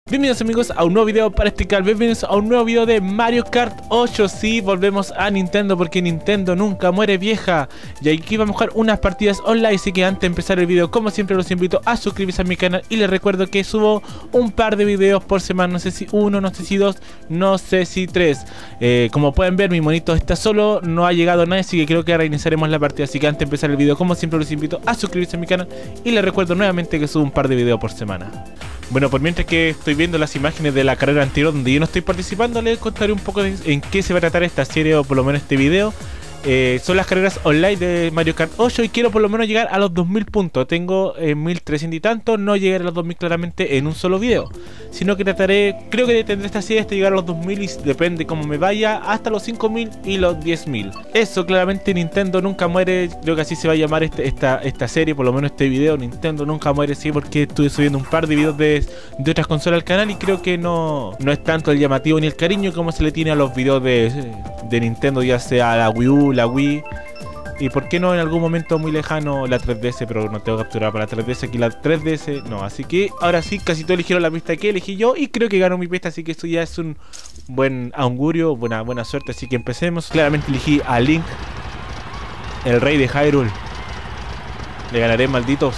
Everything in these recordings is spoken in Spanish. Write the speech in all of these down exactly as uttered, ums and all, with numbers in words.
Bienvenidos amigos a un nuevo video para este canal, bienvenidos a un nuevo video de Mario Kart ocho. Sí, volvemos a Nintendo porque Nintendo nunca muere vieja. Y aquí vamos a jugar unas partidas online, así que antes de empezar el video, como siempre los invito a suscribirse a mi canal. Y les recuerdo que subo un par de videos por semana, no sé si uno, no sé si dos, no sé si tres. eh, Como pueden ver, mi monito está solo, no ha llegado nadie, así que creo que reiniciaremos la partida. Así que antes de empezar el video, como siempre los invito a suscribirse a mi canal. Y les recuerdo nuevamente que subo un par de videos por semana. Bueno, por mientras que estoy viendo las imágenes de la carrera anterior donde yo no estoy participando, les contaré un poco de en qué se va a tratar esta serie o por lo menos este video. Eh, son las carreras online de Mario Kart ocho y quiero por lo menos llegar a los dos mil puntos. Tengo eh, mil trescientos y tanto, no llegaré a los dos mil claramente en un solo video, sino que trataré, creo que tendré esta serie hasta llegar a los dos mil y depende cómo me vaya, hasta los cinco mil y los diez mil. Eso claramente Nintendo nunca muere, creo que así se va a llamar este, esta, esta serie, por lo menos este video. Nintendo nunca muere, sí, porque estuve subiendo un par de videos de, de otras consolas al canal y creo que no, no es tanto el llamativo ni el cariño como se le tiene a los videos de, de Nintendo, ya sea la Wii U, la Wii y por qué no en algún momento muy lejano la tres D S, pero no tengo capturada para la tres D S, aquí la tres D S no, así que ahora sí casi todos eligieron la pista que elegí yo y creo que ganó mi pista, así que esto ya es un buen augurio, buena, buena suerte, así que empecemos. Claramente elegí a Link, el rey de Hyrule. Le ganaré, malditos.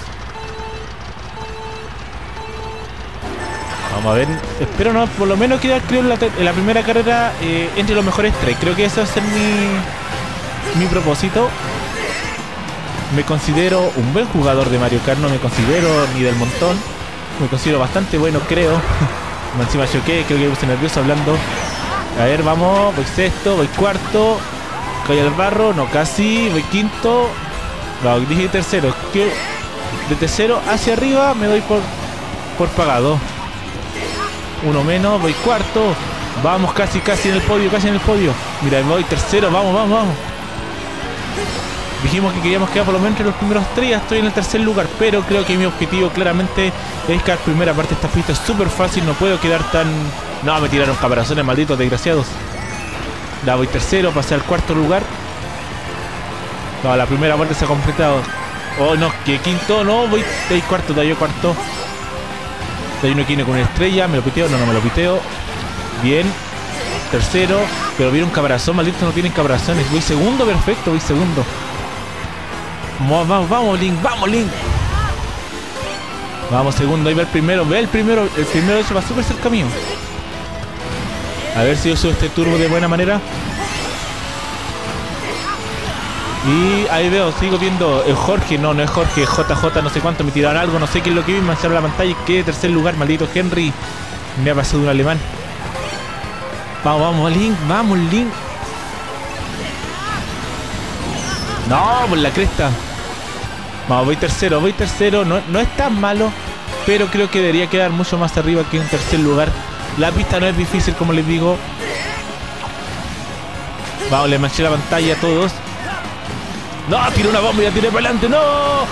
Vamos a ver, espero no, por lo menos quedar creo en la, en la primera carrera eh, entre los mejores tres. Creo que ese va a ser mi, mi propósito. Me considero un buen jugador de Mario Kart, no me considero ni del montón. Me considero bastante bueno, creo. Encima choqué, creo que me puse nervioso hablando. A ver, vamos, voy sexto, voy cuarto. Caí al barro, no casi, voy quinto. No, dije tercero. Que de tercero hacia arriba me doy por, por pagado. Uno menos, voy cuarto. Vamos, casi, casi en el podio, casi en el podio. Mira, me voy tercero, vamos, vamos, vamos. Dijimos que queríamos quedar por lo menos entre los primeros tres, ya estoy en el tercer lugar. Pero creo que mi objetivo claramente es quedar primera. Aparte esta pista es súper fácil, no puedo quedar tan... No, me tiraron caparazones, malditos desgraciados. Ya voy tercero, pasé al cuarto lugar. No, la primera vuelta se ha completado. Oh, no, que quinto, no, voy, voy cuarto, todavía cuarto. Hay uno que viene con una estrella, me lo piteo, no, no me lo piteo. Bien, tercero, pero viene un caparazón, maldito, no tienen caparazones. Voy segundo, perfecto, voy segundo. Vamos, vamos, vamos, Link, vamos, Link. Vamos, segundo, ahí va el primero, ve el primero, el primero se va súper cerca mío. A ver si yo subo este turbo de buena manera. Y ahí veo, sigo viendo el Jorge, no, no es Jorge, J J, no sé cuánto, me tiraron algo, no sé qué es lo que vi, me mancharon la pantalla y quedé tercer lugar, maldito Henry. Me ha pasado un alemán. Vamos, vamos, Link, vamos, Link. No, por la cresta. Vamos, voy tercero, voy tercero, no, no es tan malo, pero creo que debería quedar mucho más arriba que en tercer lugar. La pista no es difícil, como les digo. Vamos, le manché la pantalla a todos. No, tiré una bomba y la tiré para adelante, no.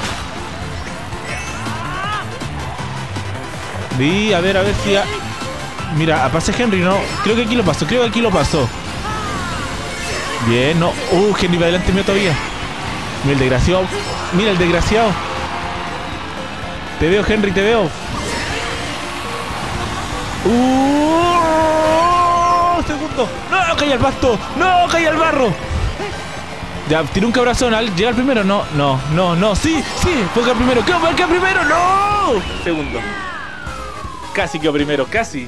Vi, a ver, a ver si... A... Mira, pasé Henry, no. Creo que aquí lo pasó, creo que aquí lo pasó. Bien, no. Uh, Henry va adelante mío todavía. Mira el desgraciado. Mira el desgraciado. Te veo, Henry, te veo. Uh, segundo. No, caí al pasto. No, caí al barro. Ya, tiré un cabrazón, ¿al llegar primero? No, no, no, no, sí, sí, fue que primero, ¿qué fue que primero? ¡No! Segundo. Casi quedó primero, casi.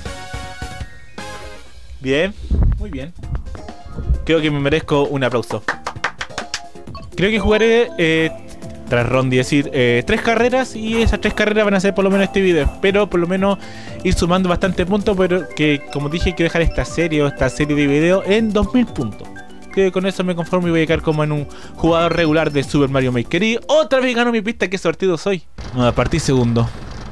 Bien, muy bien. Creo que me merezco un aplauso. Creo que jugaré eh, tras ronda, es decir, eh, tres carreras y esas tres carreras van a ser por lo menos este video. Espero por lo menos ir sumando bastante puntos, pero que como dije hay que dejar esta serie o esta serie de videos en dos mil puntos. Que con eso me conformo y voy a quedar como en un jugador regular de Super Mario Maker. Y otra vez gano mi pista, qué sortido soy. No, partí segundo.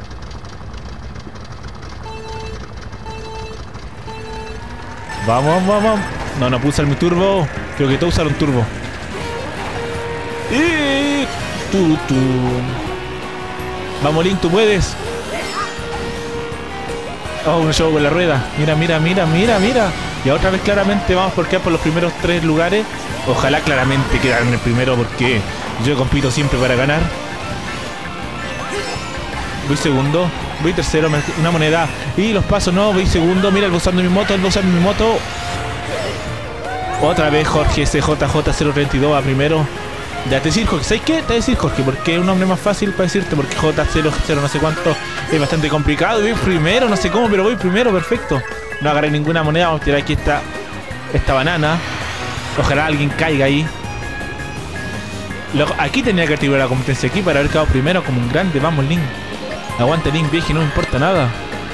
Vamos, vamos, vamos. No, no puedo usar mi turbo. Creo que todos usaron turbo. Y... Tu, tu. Vamos, Link, tú puedes. Oh, un show con la rueda. Mira, mira, mira, mira, mira. Y otra vez claramente vamos por quedar por los primeros tres lugares. Ojalá claramente quedar en el primero porque yo compito siempre para ganar. Voy segundo. Voy tercero, una moneda. Y los pasos, no, voy segundo. Mira, él va usando mi moto, él va usando mi moto. Otra vez Jorge C J J cero treinta y dos va primero. Ya te decir, Jorge, ¿sabes qué? Te voy a decir, Jorge, porque es un nombre más fácil para decirte, porque J cero cero no sé cuánto es bastante complicado. Voy primero, no sé cómo, pero voy primero, perfecto. No agarré ninguna moneda, vamos a tirar aquí esta, esta banana. Ojalá alguien caiga ahí. Luego, aquí tenía que activar la competencia aquí para haber quedado primero como un grande. Vamos, Link. Aguante, Link, viejo, no me importa nada.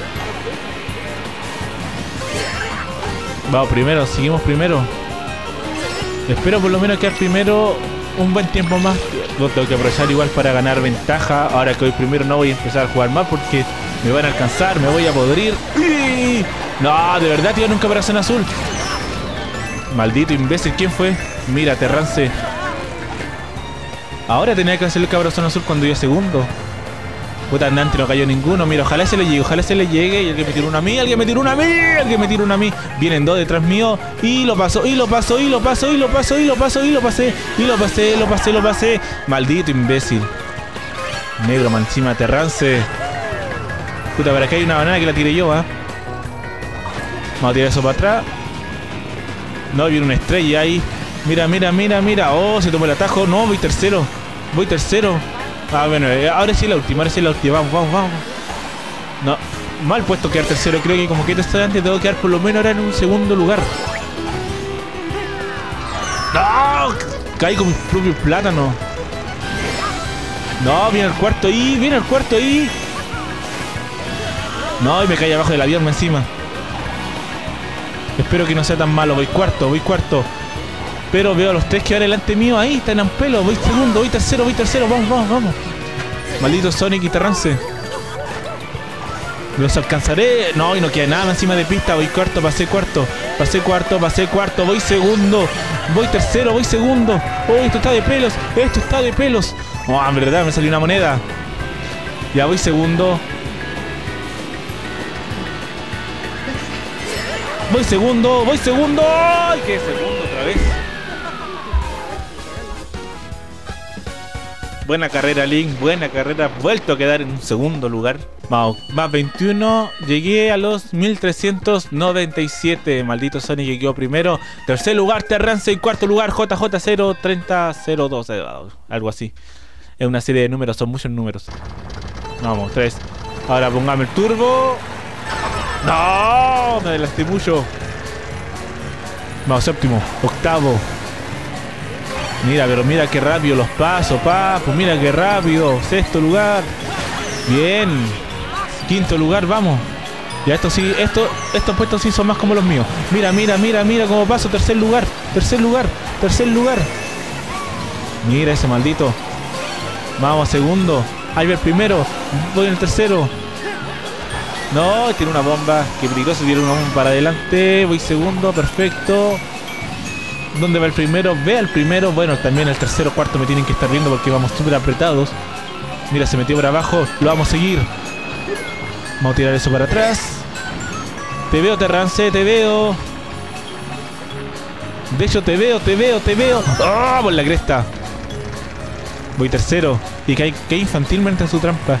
Vamos primero, seguimos primero. Espero por lo menos quedar primero un buen tiempo más. Lo tengo que aprovechar igual para ganar ventaja. Ahora que voy primero no voy a empezar a jugar más porque me van a alcanzar, me voy a podrir. ¡Uy! No, de verdad, tío, nunca operación azul. Maldito imbécil, ¿quién fue? Mira, Terrance. Ahora tenía que hacer el cabrón azul cuando yo segundo. Puta, andante, no cayó ninguno. Mira, ojalá se le llegue, ojalá se le llegue. Y alguien me tiró una a mí, alguien me tiró una a mí, alguien me tiró una a mí. Vienen dos detrás mío. Y lo paso, y lo paso, y lo paso, y lo paso, y lo paso, y lo pasé. Y lo pasé, lo pasé, lo pasé. Maldito imbécil. Negro, man, encima, Terrance. Puta, para acá hay una banana que la tiré yo, ¿ah? ¿eh? Vamos a tirar eso para atrás. No, viene una estrella ahí. Mira, mira, mira, mira. Oh, se tomó el atajo. No, voy tercero. Voy tercero. Ah, bueno, ahora sí la última, ahora sí la última. Vamos, vamos, vamos. No, mal puesto quedar tercero. Creo que como que tercero antes tengo que quedar por lo menos ahora en un segundo lugar. No, caí con mi propio plátano. No, viene el cuarto ahí, viene el cuarto ahí. No, y me cae abajo del avión encima. Espero que no sea tan malo. Voy cuarto, voy cuarto. Pero veo a los tres que van delante mío. Ahí están en pelo. Voy segundo, voy tercero, voy tercero. Vamos, vamos, vamos. Maldito Sonic y Terrance. Los alcanzaré. No, y no queda nada encima de pista. Voy cuarto, pasé cuarto. Pasé cuarto, pasé cuarto. Voy segundo. Voy tercero, voy segundo. Oh, esto está de pelos. Esto está de pelos. Oh, en verdad, me salió una moneda. Ya voy segundo. Voy segundo, voy segundo. ¡Ay, qué segundo otra vez! Buena carrera, Link, buena carrera. Vuelto a quedar en un segundo lugar. Vamos, más veintiuno. Llegué a los mil trescientos noventa y siete. Maldito Sonic que quedó primero. Tercer lugar, Terrance. Y cuarto lugar, J J cero treinta cero dos. Algo así. Es una serie de números, son muchos números. Vamos, tres. Ahora pongame el turbo. No, me adelanté mucho. Vamos, séptimo, octavo. Mira, pero mira qué rápido los pasos, papu. Mira qué rápido. Sexto lugar. Bien. Quinto lugar, vamos. Ya esto sí, esto, estos puestos sí son más como los míos. Mira, mira, mira, mira cómo paso. Tercer lugar, tercer lugar, tercer lugar. Mira ese maldito. Vamos, segundo. Ahí va el primero. Voy en el tercero. No, tiene una bomba. Qué peligroso, tiene una bomba para adelante. Voy segundo, perfecto. ¿Dónde va el primero? Ve al primero. Bueno, también el tercero, cuarto me tienen que estar viendo porque vamos súper apretados. Mira, se metió por abajo. Lo vamos a seguir. Vamos a tirar eso para atrás. Te veo, Terrance, te veo. De hecho, te veo, te veo, te veo. ¡Oh! Por la cresta. Voy tercero. Y caí, caí infantilmente en su trampa.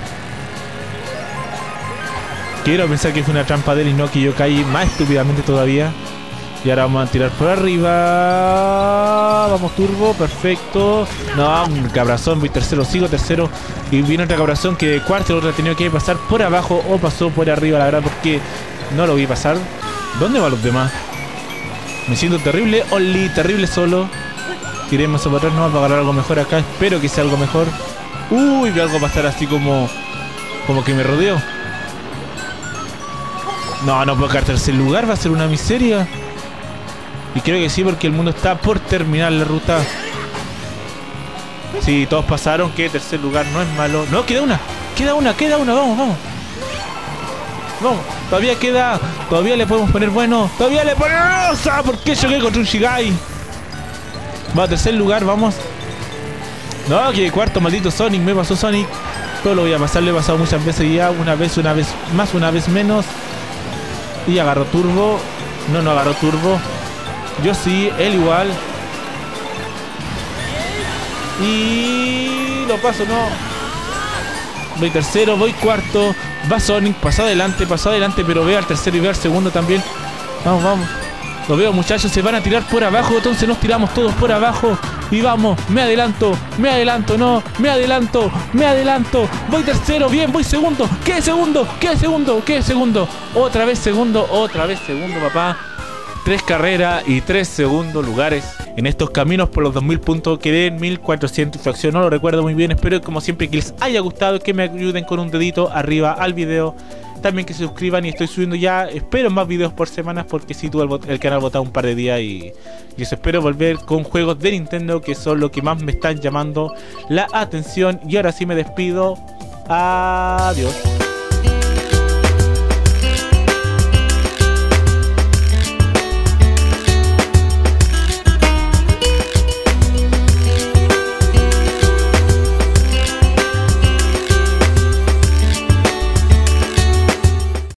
Quiero pensar que fue una trampa de él y no que yo caí más estúpidamente todavía. Y ahora vamos a tirar por arriba. Vamos, turbo, perfecto. No, un cabrazón, voy tercero, sigo tercero. Y viene otra cabrazón que de cuarto, el otro ha tenido que pasar por abajo o pasó por arriba, la verdad, porque no lo vi pasar. ¿Dónde van los demás? Me siento terrible, Oli, terrible solo. Tiremos para atrás, no va a agarrar algo mejor acá. Espero que sea algo mejor. Uy, que algo va a estar así como Como que me rodeó. No, no puedo quedar tercer lugar, va a ser una miseria. Y creo que sí, porque el mundo está por terminar la ruta. Sí, todos pasaron, que tercer lugar no es malo. No, queda una, queda una, queda una, vamos, vamos. Vamos, todavía queda, todavía le podemos poner bueno. Todavía le ponemos, ¿sabes por qué choqué contra un Shigai? Va a tercer lugar, vamos. No, que cuarto, maldito Sonic, me pasó Sonic. Todo lo voy a pasar, lo he pasado muchas veces ya. Una vez, una vez más, una vez menos. Y agarró turbo. No, no agarró turbo. Yo sí, él igual. Y lo paso, no. voy tercero, voy cuarto. Va Sonic, pasó adelante, pasó adelante, pero veo al tercero y veo al segundo también. Vamos, vamos. Lo veo, muchachos, se van a tirar por abajo, entonces nos tiramos todos por abajo. Y vamos, me adelanto, me adelanto, no, me adelanto, me adelanto. Voy tercero, bien, voy segundo. ¿Qué segundo? ¿Qué segundo? ¿Qué segundo? Otra vez segundo, otra vez segundo, papá. Tres carreras y tres segundos lugares en estos caminos por los dos mil puntos. Quedé en mil cuatrocientos fracción, no lo recuerdo muy bien. Espero como siempre que les haya gustado, que me ayuden con un dedito arriba al video. También que se suscriban y estoy subiendo ya, espero más videos por semanas porque sí tuve el, el canal botado un par de días y, y eso, espero volver con juegos de Nintendo que son lo que más me están llamando la atención. Y ahora sí me despido. Adiós.